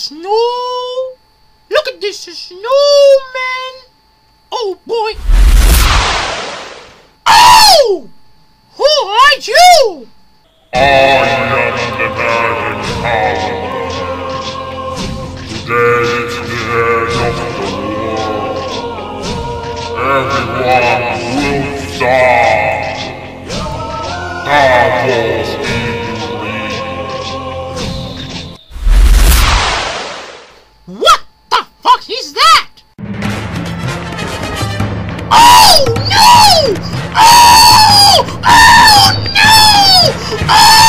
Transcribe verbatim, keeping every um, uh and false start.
snow. Look at this snowman. Oh boy. Oh! Who are you? I am the magic power. Today is the end of the war. Everyone will die. Devils evilly. What the fuck is that? Oh no! Oh! Oh no! Oh!